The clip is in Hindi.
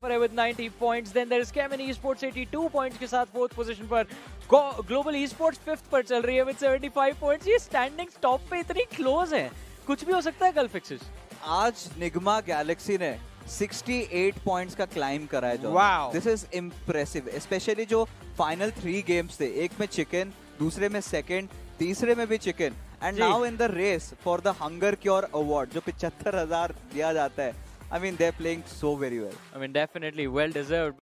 पर है with 90 points. Then there is Kemen Esports 82 points के साथ फोर्थ पोजीशन पर. Global Esports फिफ्थ पर चल रही है with 75 points. ये स्टैंडिंग्स टॉप पे इतनी क्लोज है, कुछ भी हो सकता है कल फिक्सेस. आज निगमा गैलेक्सी ने 68 पॉइंट्स का क्लाइम करा है. Wow. This is impressive, specially जो फाइनल 3 गेम्स थे, एक में चिकन, दूसरे में सेकंड, तीसरे में भी chicken, and now in the race for the hunger cure award जो 75,000 दिया जाता है. I mean, they're playing so very well. I mean, definitely well deserved.